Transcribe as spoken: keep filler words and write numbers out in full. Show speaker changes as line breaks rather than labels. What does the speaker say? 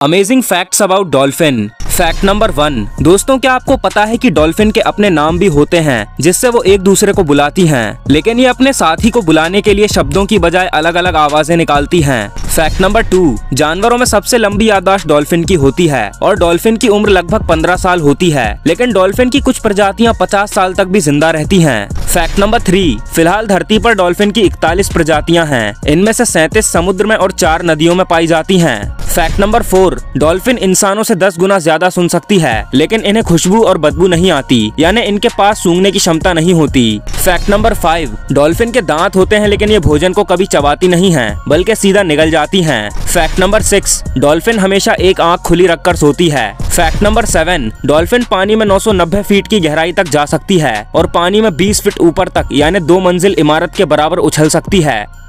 Amazing facts about dolphin. Fact number one, दोस्तों क्या आपको पता है कि डॉल्फिन के अपने नाम भी होते हैं जिससे वो एक दूसरे को बुलाती हैं, लेकिन ये अपने साथी को बुलाने के लिए शब्दों की बजाय अलग अलग आवाजें निकालती हैं। फैक्ट नंबर टू, जानवरों में सबसे लंबी याददाश्त डॉल्फिन की होती है और डॉल्फिन की उम्र लगभग पंद्रह साल होती है, लेकिन डॉल्फिन की कुछ प्रजातियां पचास साल तक भी जिंदा रहती हैं। फैक्ट नंबर थ्री, फिलहाल धरती पर डॉल्फिन की इकतालीस प्रजातियां हैं, इनमें से सैंतीस समुद्र में और चार नदियों में पाई जाती हैं। फैक्ट नंबर फोर, डॉल्फिन इंसानों से दस गुना ज्यादा सूंघ सकती है, लेकिन इन्हें खुशबू और बदबू नहीं आती, यानी इनके पास सूंघने की क्षमता नहीं होती। फैक्ट नंबर फाइव, डॉल्फिन के दांत होते हैं लेकिन ये भोजन को कभी चबाती नहीं है, बल्कि सीधा निगल जाती हैं। फैक्ट नंबर सिक्स, डॉल्फिन हमेशा एक आंख खुली रखकर सोती है। फैक्ट नंबर सेवन, डॉल्फिन पानी में नौ सौ नब्बे फीट की गहराई तक जा सकती है और पानी में बीस फीट ऊपर तक यानी दो मंजिल इमारत के बराबर उछल सकती है।